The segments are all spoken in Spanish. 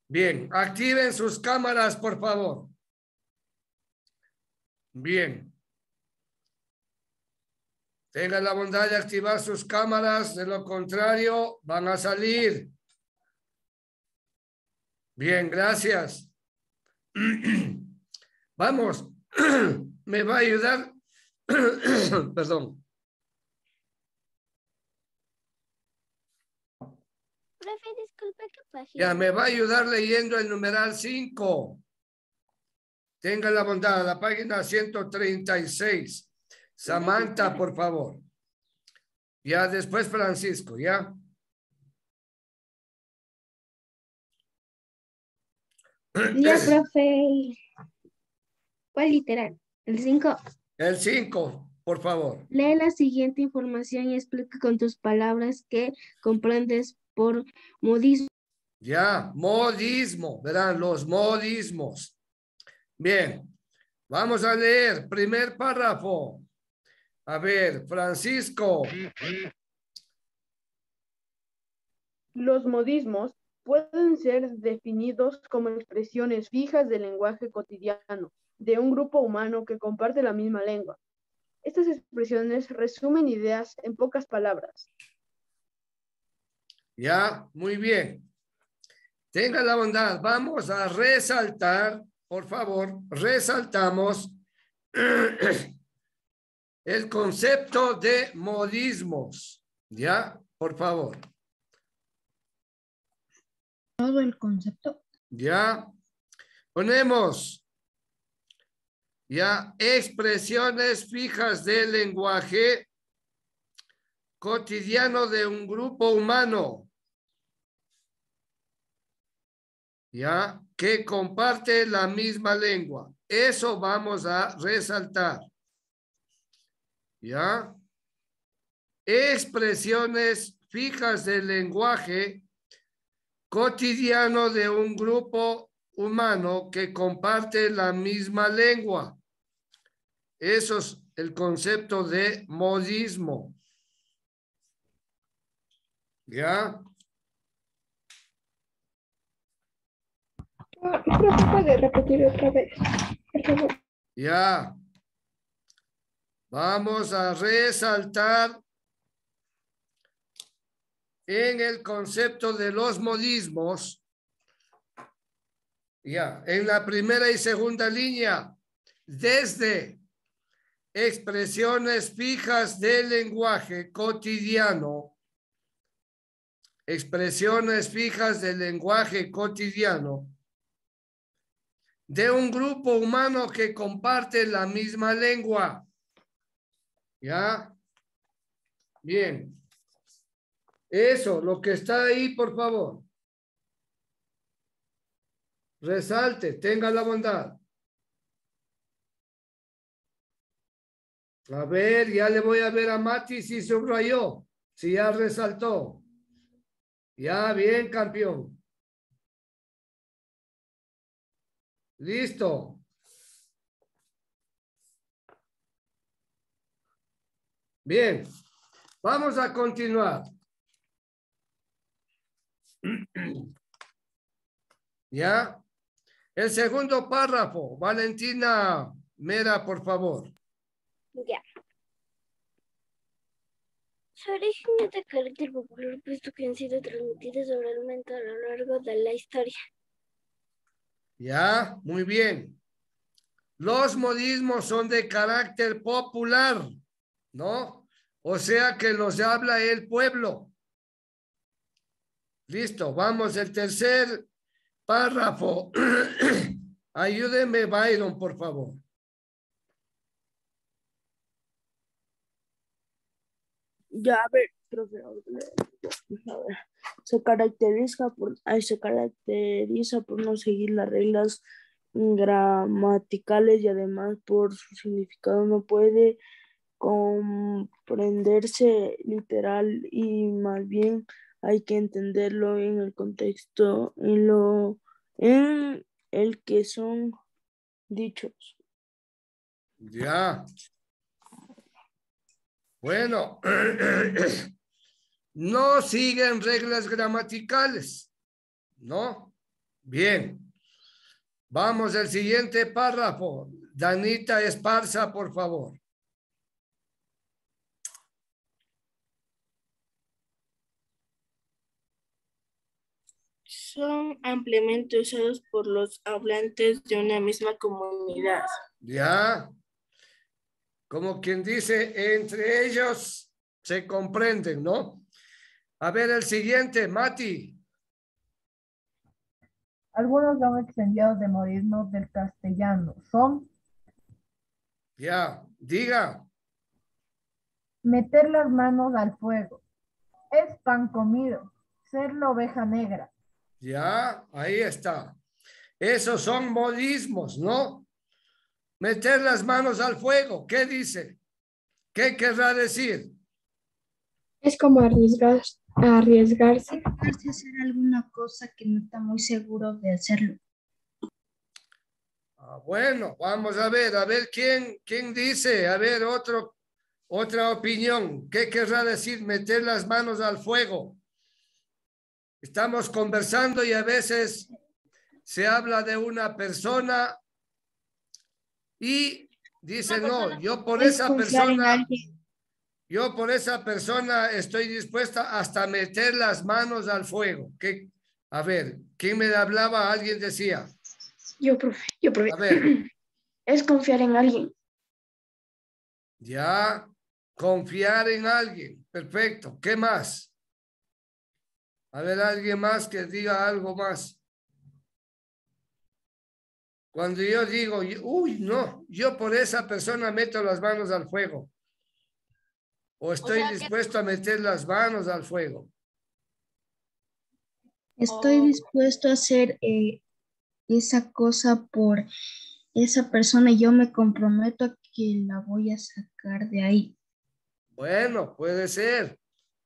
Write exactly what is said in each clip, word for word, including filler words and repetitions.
Bien, activen sus cámaras, por favor. Bien. Tengan la bondad de activar sus cámaras, de lo contrario van a salir. Bien, gracias. Vamos, me va a ayudar. Perdón. Profe, disculpe, ¿qué página? Ya, me va a ayudar leyendo el numeral cinco. Tenga la bondad, la página ciento treinta y seis. Samantha, por favor. Ya, después Francisco, ¿ya? Ya, profe. ¿Cuál literal? El cinco. El cinco, por favor. Lee la siguiente información y explica con tus palabras qué comprendes por modismo. Ya, modismo, verán, los modismos. Bien, vamos a leer primer párrafo. A ver, Francisco. Los modismos pueden ser definidos como expresiones fijas del lenguaje cotidiano de un grupo humano que comparte la misma lengua. Estas expresiones resumen ideas en pocas palabras. Ya, muy bien. Tenga la bondad, vamos a resaltar, por favor, resaltamos el concepto de modismos. Ya, por favor. Todo el concepto. Ya, ponemos ya expresiones fijas del lenguaje cotidiano de un grupo humano. Ya, que comparte la misma lengua. Eso vamos a resaltar. Ya. Expresiones fijas del lenguaje cotidiano de un grupo humano que comparte la misma lengua. Eso es el concepto de modismo. ¿Ya? Profe, ¿puede repetir otra vez? Por favor. Ya. Vamos a resaltar en el concepto de los modismos. Ya. En la primera y segunda línea. Desde expresiones fijas del lenguaje cotidiano. Expresiones fijas del lenguaje cotidiano de un grupo humano que comparte la misma lengua. ¿Ya? Bien. Eso, lo que está ahí, por favor. Resalte, tenga la bondad. A ver, ya le voy a ver a Mati si subrayó, si ya resaltó. Ya, bien, campeón. Listo. Bien, vamos a continuar. ¿Ya? El segundo párrafo, Valentina Mera, por favor. Ya. Su origen es de carácter popular, puesto que han sido transmitidos oralmente a lo largo de la historia. Ya, muy bien. Los modismos son de carácter popular, ¿no? O sea que los habla el pueblo. Listo, vamos, el tercer párrafo. Ayúdeme, Byron, por favor. Ya, a ver, profe, a ver, se caracteriza por, ay, se caracteriza por no seguir las reglas gramaticales y además por su significado no puede comprenderse literal y más bien hay que entenderlo en el contexto en lo en el que son dichos. Ya. Bueno, no siguen reglas gramaticales, ¿no? Bien. Vamos al siguiente párrafo. Danita Esparza, por favor. Son ampliamente usados por los hablantes de una misma comunidad. Ya. Como quien dice, entre ellos se comprenden, ¿no? A ver, el siguiente, Mati. Algunos son extendidos de modismos del castellano. Son Ya, diga. meter las manos al fuego. Es pan comido. Ser la oveja negra. Ya, ahí está. Esos son modismos, ¿no? Meter las manos al fuego. ¿Qué dice? ¿Qué querrá decir? Es como arriesgar, arriesgarse. Arriesgarse a hacer alguna cosa que no está muy seguro de hacerlo. Ah, bueno, vamos a ver, a ver quién, quién dice, a ver otro, otra opinión. ¿Qué querrá decir meter las manos al fuego? Estamos conversando y a veces se habla de una persona y dice, no, yo por Es esa confiar en persona, alguien. yo por esa persona estoy dispuesta hasta meter las manos al fuego. ¿Qué? A ver, ¿quién me hablaba? Alguien decía. Yo, profe, yo, profe. A ver. Es confiar en alguien. Ya, confiar en alguien. Perfecto. ¿Qué más? A ver, alguien más que diga algo más. Cuando yo digo, uy, no, yo por esa persona meto las manos al fuego. O estoy O sea, dispuesto que... a meter las manos al fuego. Estoy Oh. dispuesto a hacer eh, esa cosa por esa persona y yo me comprometo a que la voy a sacar de ahí. Bueno, puede ser.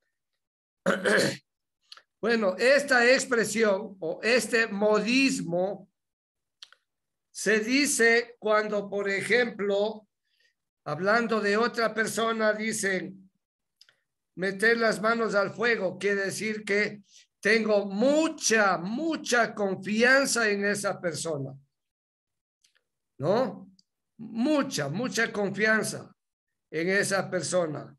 Bueno, esta expresión o este modismo se dice cuando, por ejemplo, hablando de otra persona, dicen meter las manos al fuego. Quiere decir que tengo mucha, mucha confianza en esa persona. ¿No? Mucha, mucha confianza en esa persona.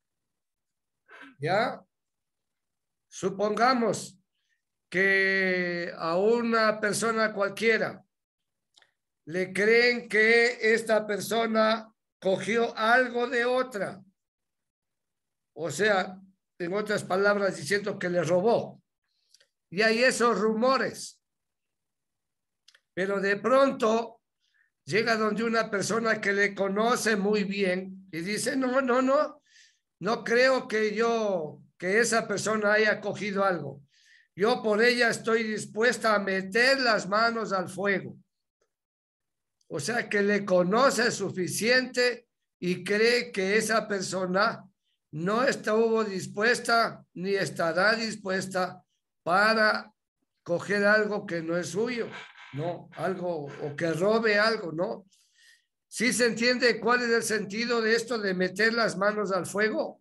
¿Ya? Supongamos que a una persona cualquiera le creen que esta persona cogió algo de otra. O sea, en otras palabras, diciendo que le robó. Y hay esos rumores. Pero de pronto llega donde una persona que le conoce muy bien y dice, no, no, no, no creo que yo, que esa persona haya cogido algo. Yo por ella estoy dispuesta a meter las manos al fuego. O sea, que le conoce suficiente y cree que esa persona no estuvo dispuesta ni estará dispuesta para coger algo que no es suyo, ¿no? Algo, o que robe algo, ¿no? ¿Sí se entiende cuál es el sentido de esto de meter las manos al fuego?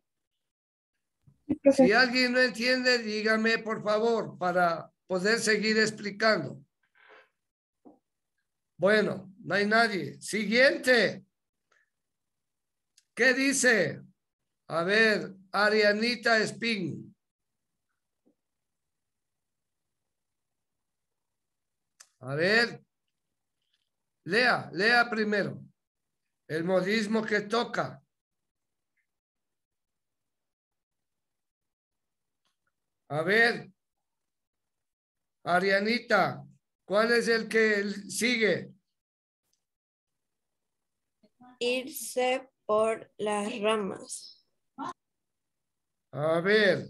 Si alguien no entiende, dígame por favor para poder seguir explicando. Bueno, no hay nadie. Siguiente. ¿Qué dice? A ver, Arianita Espín. A ver. Lea, lea primero. El modismo que toca. A ver. Arianita, ¿cuál es el que sigue? Irse por las ramas. A ver.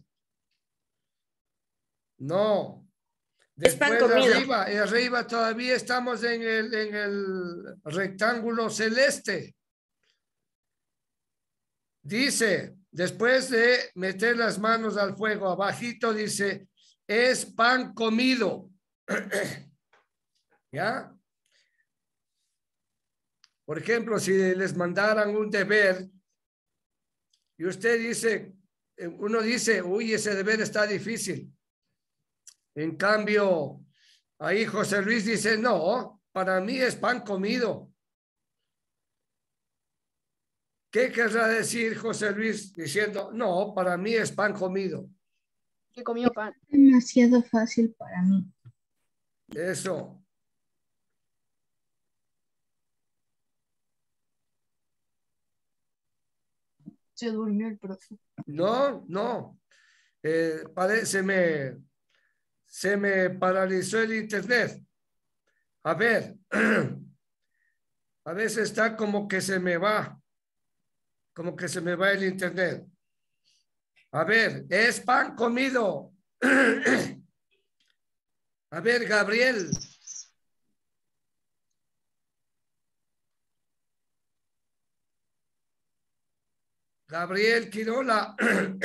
No. Es pan Después comido. arriba, y arriba todavía estamos en el, en el rectángulo celeste. Dice, después de meter las manos al fuego, abajito dice, es pan comido. ¿Ya? Por ejemplo, si les mandaran un deber y usted dice, uno dice, uy, ese deber está difícil. En cambio, Ahí José Luis dice, no, para mí es pan comido. ¿Qué querrá decir José Luis diciendo, no, para mí es pan comido? Que comió pan. Demasiado fácil para mí. Eso. Se durmió el profe. No, no. Eh, parece, se me, se me paralizó el internet. A ver, a veces está como que se me va, como que se me va el internet. A ver, es pan comido. A ver, Gabriel. Gabriel Quirola.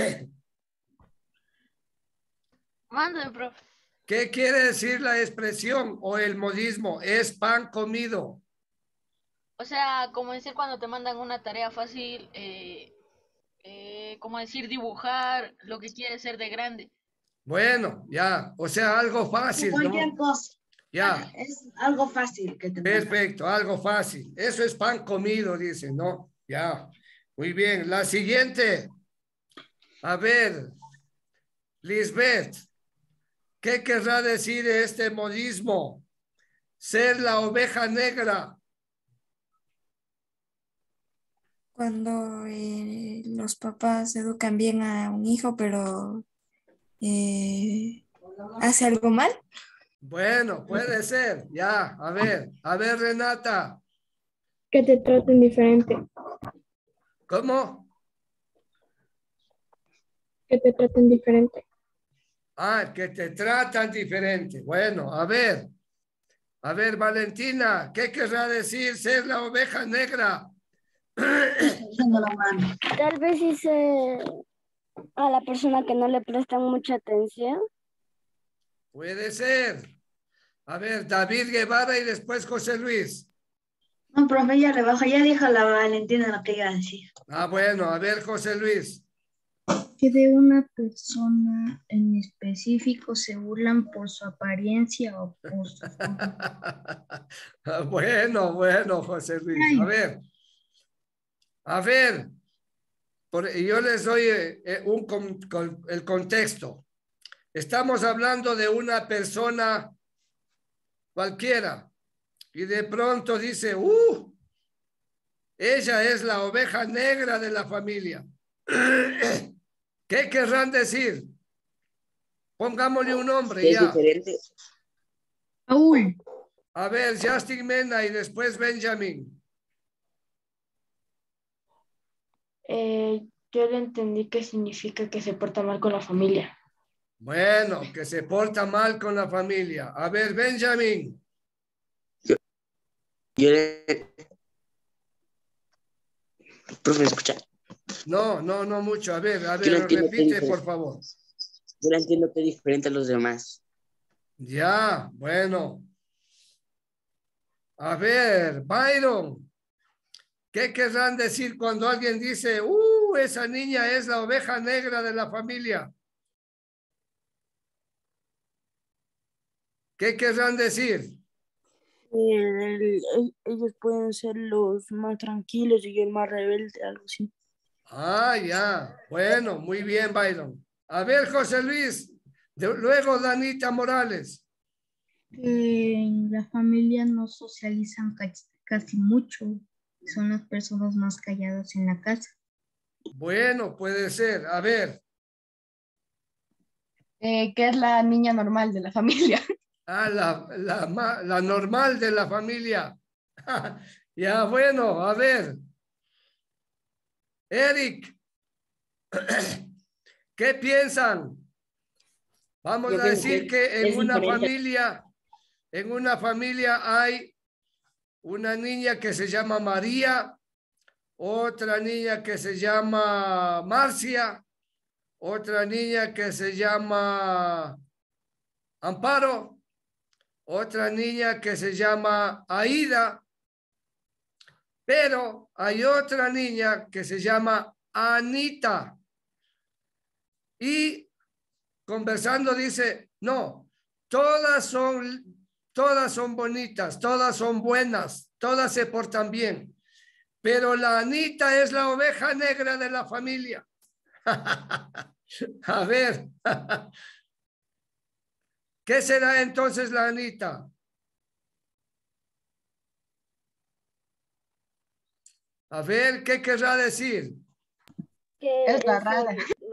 Mande, profe. ¿Qué quiere decir la expresión o el modismo? Es pan comido. O sea, como decir cuando te mandan una tarea fácil, eh, eh, como decir dibujar lo que quieres ser de grande. Bueno, ya, o sea, algo fácil, Cualquier ¿no? cosa. Ya, Es algo fácil que te perfecto, algo fácil. Eso es pan comido, dice, ¿no? Ya, muy bien. La siguiente. A ver, Lisbeth, ¿qué querrá decir este modismo? Ser la oveja negra. Cuando eh, los papás educan bien a un hijo, pero eh, hace algo mal. Bueno, puede ser, ya, a ver, a ver, Renata. Que te traten diferente. ¿Cómo? Que te traten diferente. Ah, que te tratan diferente. Bueno, a ver, a ver, Valentina, ¿qué querrá decir ser la oveja negra? Tal vez dice a la persona que no le prestan mucha atención. Puede ser. A ver, David Guevara y después José Luis. No, profe, ya le bajo, ya dijo la Valentina lo que iba a decir. Ah, bueno, a ver, José Luis. Que de una persona en específico se burlan por su apariencia o por su... Bueno, bueno, José Luis. A ver, a ver, por, yo les doy eh, un, con, con, el contexto. Estamos hablando de una persona cualquiera y de pronto dice, ¡uh! Ella es la oveja negra de la familia. ¿Qué querrán decir? Pongámosle un nombre es ya. Diferente. Paul. A ver, Justin Mena y después Benjamin. Eh, yo le entendí que significa que se porta mal con la familia. Bueno, que se porta mal con la familia. A ver, Benjamin. Yo, yo le... Profe, escucha. No, no, no mucho. A ver, a Yo ver, lo entiendo que repite, es por favor. Yo la entiendo que es diferente a los demás. Ya, bueno. A ver, Byron. ¿Qué querrán decir cuando alguien dice, uh, esa niña es la oveja negra de la familia? ¿Qué querrán decir? El- el- ellos pueden ser los más tranquilos y yo el más rebelde, algo así. Ah, ya. Bueno, muy bien, Byron. A ver, José Luis. De, luego, Danita Morales. Que en la familia no socializan ca- casi mucho. Son las personas más calladas en la casa. Bueno, puede ser. A ver. Eh, que es la niña normal de la familia. Ah, la, la, la normal de la familia. Ya, bueno, a ver. Eric. ¿Qué piensan? Vamos Yo a pienso decir que que en es una diferente. familia, en una familia hay una niña que se llama María, otra niña que se llama Marcia, otra niña que se llama Amparo, otra niña que se llama Aida, pero hay otra niña que se llama Anita. Y conversando dice, no, todas son todas son bonitas, todas son buenas, todas se portan bien. Pero la Anita es la oveja negra de la familia. A ver, ¿qué será entonces la Anita? A ver, ¿qué querrá decir? Que Es la rara.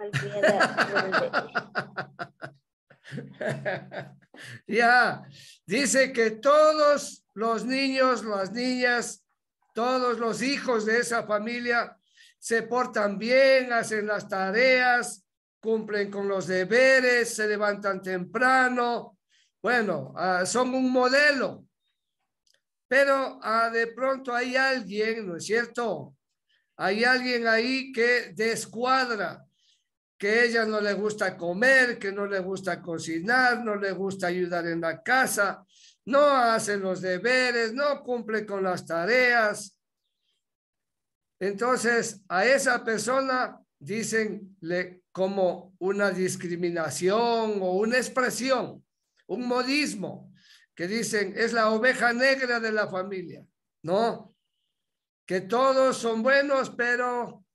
Ya, dice que todos los niños, las niñas, todos los hijos de esa familia se portan bien, hacen las tareas, cumplen con los deberes, se levantan temprano. Bueno, uh, son un modelo. Pero uh, de pronto hay alguien, ¿no es cierto? Hay alguien ahí que descuadra, que a ella no le gusta comer, que no le gusta cocinar, no le gusta ayudar en la casa, no hace los deberes, no cumple con las tareas. Entonces, a esa persona dicen como una discriminación o una expresión, un modismo, que dicen es la oveja negra de la familia, ¿no? Que todos son buenos, pero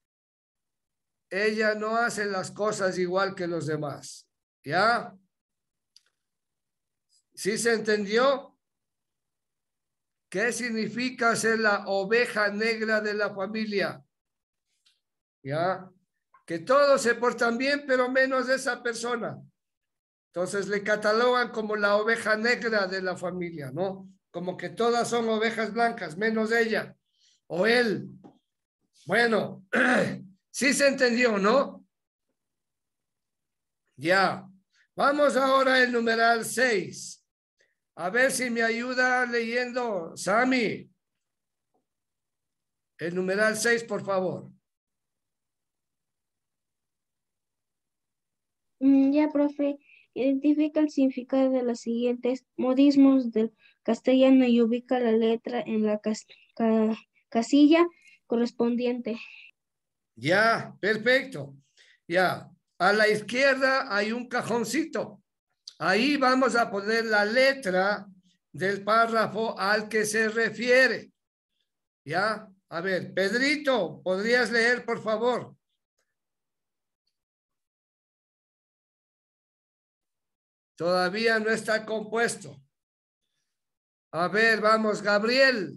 ella no hace las cosas igual que los demás, ¿ya? ¿Sí se entendió? ¿Qué significa ser la oveja negra de la familia? ¿Ya? Que todos se portan bien, pero menos esa persona. Entonces le catalogan como la oveja negra de la familia, ¿no? Como que todas son ovejas blancas, menos ella o él. Bueno, sí se entendió, ¿no? Ya. Vamos ahora al numeral seis. A ver si me ayuda leyendo, Sami. El numeral seis, por favor. Ya, profe. Identifica el significado de los siguientes modismos del castellano y ubica la letra en la cas ca casilla correspondiente. Ya, perfecto. Ya, a la izquierda hay un cajoncito. Ahí vamos a poner la letra del párrafo al que se refiere. Ya, a ver, Pedrito, ¿podrías leer, por favor? Todavía no está compuesto. A ver, vamos, Gabriel.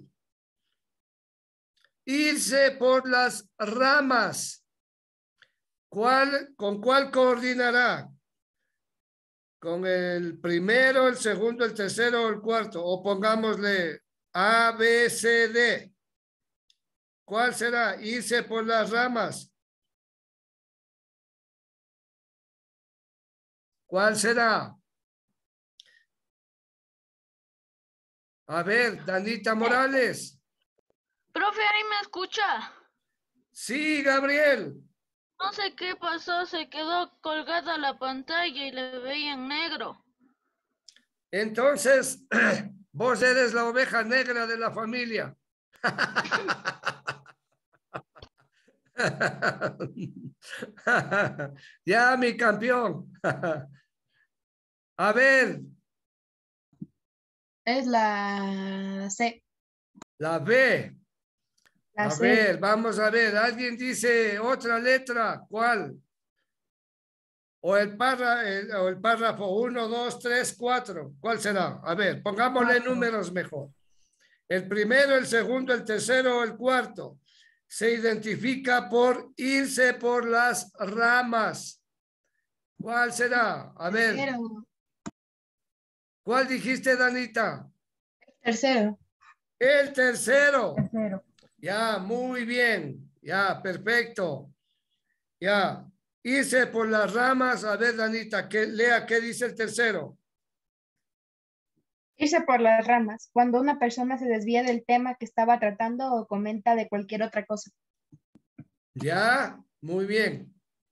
Irse por las ramas. ¿Cuál, ¿Con cuál coordinará? ¿Con el primero, el segundo, el tercero o el cuarto? O pongámosle A, B, C, D. ¿Cuál será? Irse por las ramas. ¿Cuál será? A ver, Danita Morales. Profe, ¿ahí me escucha? Sí, Gabriel. No sé qué pasó, se quedó colgada la pantalla y le veía en negro. Entonces, vos eres la oveja negra de la familia. Ya, mi campeón. A ver. Es la C. La B. La a C. ver, vamos a ver. ¿Alguien dice otra letra? ¿Cuál? O el, parra, el, o el párrafo uno, dos, tres, cuatro. ¿Cuál será? A ver, pongámosle cuatro. Números mejor. El primero, el segundo, el tercero o el cuarto. Se identifica por irse por las ramas. ¿Cuál será? A ver. Tercero. ¿Cuál dijiste, Danita? Tercero. El tercero. Tercero. Ya, muy bien. Ya, perfecto. Ya. Irse por las ramas. A ver, Danita, que lea qué dice el tercero. Irse por las ramas, cuando una persona se desvía del tema que estaba tratando o comenta de cualquier otra cosa. Ya, muy bien.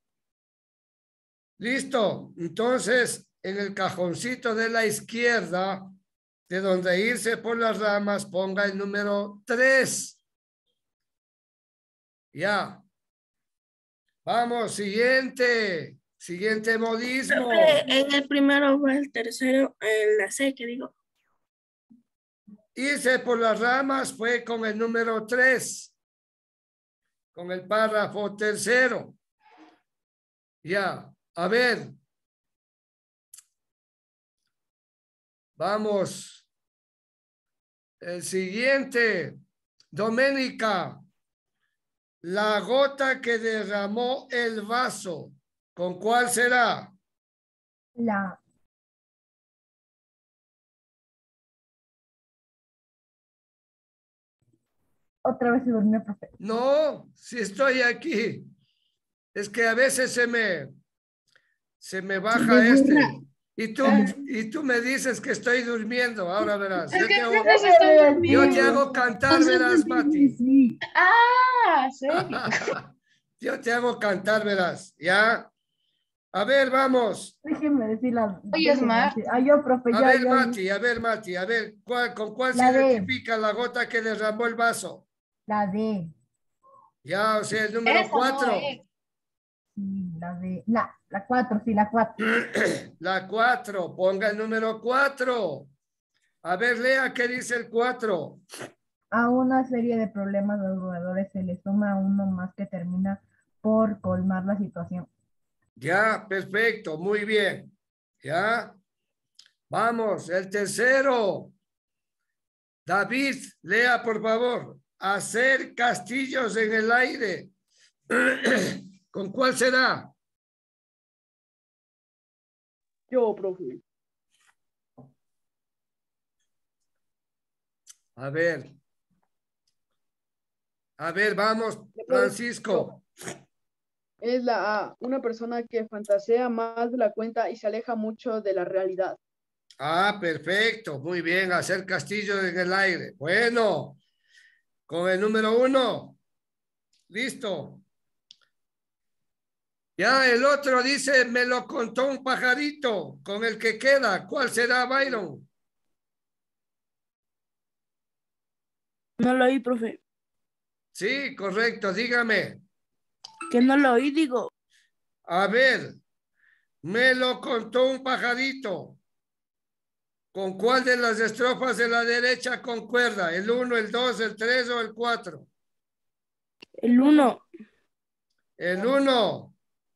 Listo. Entonces, en el cajoncito de la izquierda, de donde irse por las ramas, ponga el número tres. Ya. Vamos, siguiente. Siguiente modismo. En el primero va el tercero, en la C, que digo. Irse por las ramas fue con el número tres, con el párrafo tercero. Ya, a ver. Vamos. El siguiente. Doménica. La gota que derramó el vaso. ¿Con cuál será? La. Otra vez se durmió, profe. No, si estoy aquí. Es que a veces se me, se me baja Se este. burla. Y tú, Ah. y tú me dices que estoy durmiendo. Ahora verás. Es Yo que te el hago, profe se está yo durmiendo. te hago cantar, verás, Mati. Ah, serio. Yo te hago cantar, verás. ¿Ya? A ver, vamos. Déjenme decir la. Oye, es más. Ah, yo, profe, A ya, ver, ya. Mati, a ver, Mati, a ver, ¿cuál, ¿con cuál La se D. identifica la gota que derramó el vaso? La D. Ya, o sea, el número Esa no cuatro. es. Sí, la D. La, la cuatro, sí, la cuatro. La cuatro, ponga el número cuatro. A ver, lea qué dice el cuatro. A una serie de problemas de los jugadores se le suma uno más que termina por colmar la situación. Ya, perfecto, muy bien. Ya. Vamos, el tercero. David, lea por favor. Hacer castillos en el aire. ¿Con cuál será? Yo, profe. A ver. A ver, vamos, Francisco. Es la A, una persona que fantasea más de la cuenta y se aleja mucho de la realidad. Ah, perfecto, muy bien, hacer castillos en el aire. Bueno, con el número uno, listo. Ya el otro dice, me lo contó un pajarito, con el que queda. ¿Cuál será, Byron? No lo oí, profe. Sí, correcto, dígame. Que no lo oí, digo. A ver, me lo contó un pajarito. ¿Con cuál de las estrofas de la derecha concuerda? ¿El uno, el dos, el tres o el cuatro? El uno. El uno.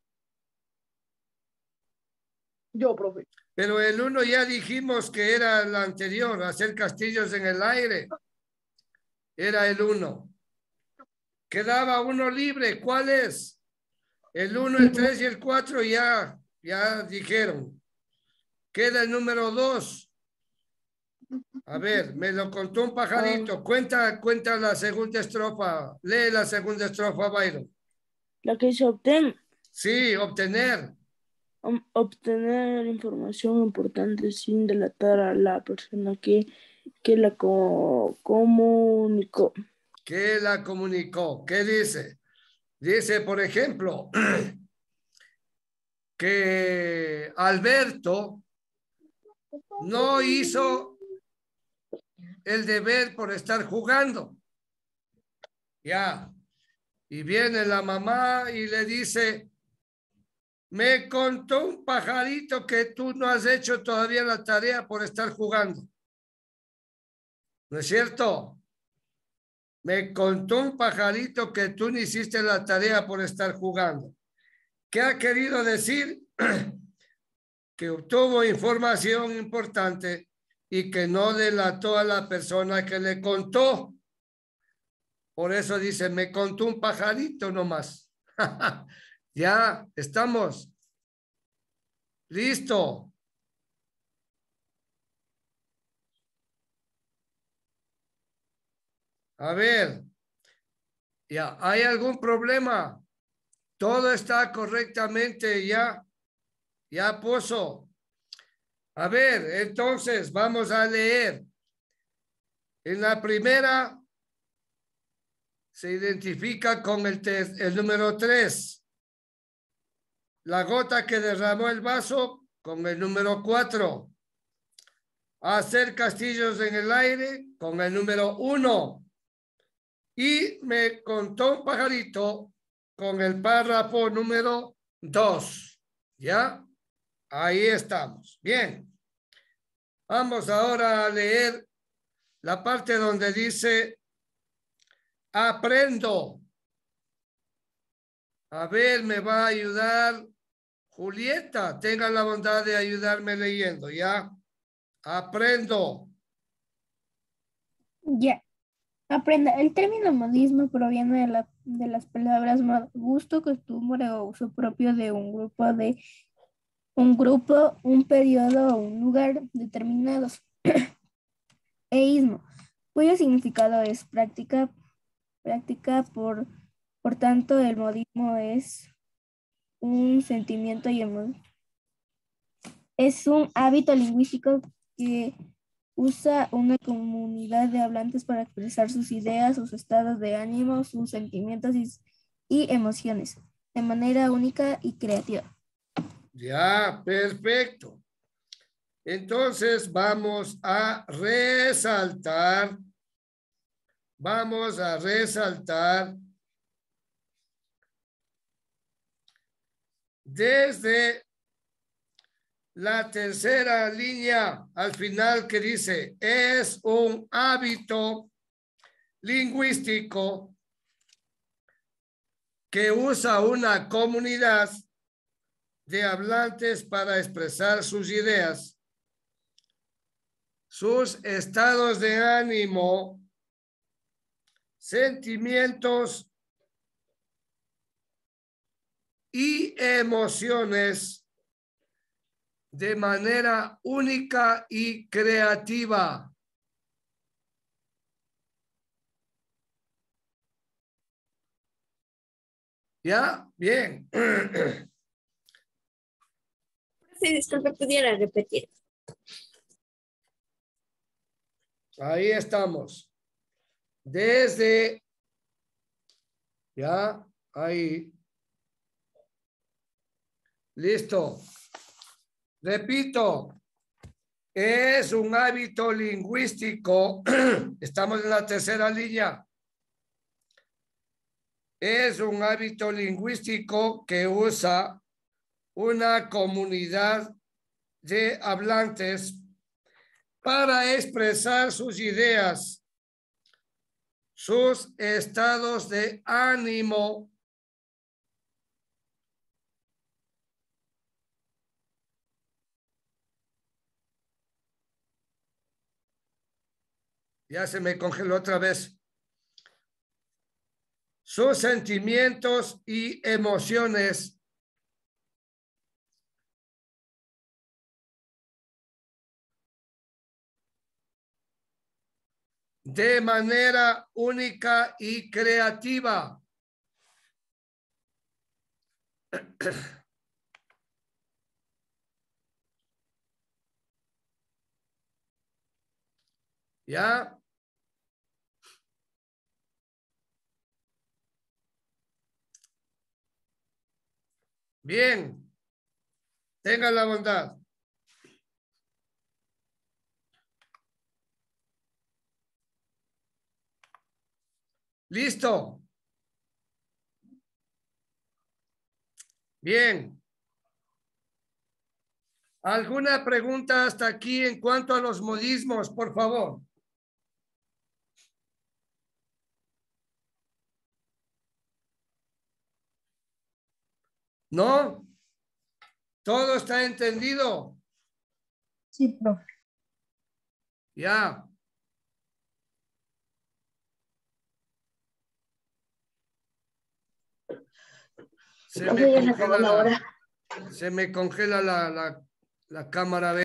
Yo, profe. Pero el uno ya dijimos que era el anterior, hacer castillos en el aire. Era el uno. Quedaba uno libre. ¿Cuál es? El uno, el tres y el cuatro ya, ya dijeron. Queda el número dos. A ver, me lo contó un pajarito. Cuenta, cuenta la segunda estrofa. Lee la segunda estrofa, Byron. La que se obtiene. Sí, obtener. Obtener información importante sin delatar a la persona que, que la co comunicó. ¿Qué la comunicó? ¿Qué dice? Dice, por ejemplo, que Alberto no hizo el deber por estar jugando. Ya. Y viene la mamá y le dice, me contó un pajarito que tú no has hecho todavía la tarea por estar jugando. ¿No es cierto? Me contó un pajarito que tú no hiciste la tarea por estar jugando. ¿Qué ha querido decir? Que obtuvo información importante y que no delató a la persona que le contó. Por eso dice, me contó un pajarito nomás. Ya estamos. Listo. A ver. Ya, ¿hay algún problema? Todo está correctamente ya. Ya puso. A ver, entonces vamos a leer. En la primera se identifica con el, el número tres. La gota que derramó el vaso con el número cuatro. Hacer castillos en el aire con el número uno. Y me contó un pajarito con el párrafo número dos. ¿Ya? Ahí estamos. Bien. Vamos ahora a leer la parte donde dice aprendo. A ver, me va a ayudar Julieta. Tengan la bondad de ayudarme leyendo, ¿ya? Aprendo. Ya. Aprenda. El término modismo proviene de, la, de las palabras moda, gusto, costumbre o uso propio de un grupo, de un grupo, un periodo o un lugar determinados. Eísmo, cuyo significado es práctica, práctica por, por tanto, el modismo es un sentimiento y emo- es un hábito lingüístico que usa una comunidad de hablantes para expresar sus ideas, sus estados de ánimo, sus sentimientos y, y emociones de manera única y creativa. Ya, perfecto. Entonces vamos a resaltar, vamos a resaltar desde la tercera línea al final que dice, es un hábito lingüístico que usa una comunidad de hablantes para expresar sus ideas, sus estados de ánimo, sentimientos y emociones de manera única y creativa. ¿Ya? Bien. Sí, disculpe, pudiera repetir. Ahí estamos. Desde, ya, ahí. Listo. Repito, es un hábito lingüístico. Estamos en la tercera línea. Es un hábito lingüístico que usa una comunidad de hablantes para expresar sus ideas, sus estados de ánimo, ya se me congeló otra vez, sus sentimientos y emociones de manera única y creativa. ¿Ya? Bien. Tengan la bondad. ¿Listo? Bien. ¿Alguna pregunta hasta aquí en cuanto a los modismos, por favor? ¿No? ¿Todo está entendido? Sí, profe. Ya. Se me congela la, se me congela la, la, la cámara.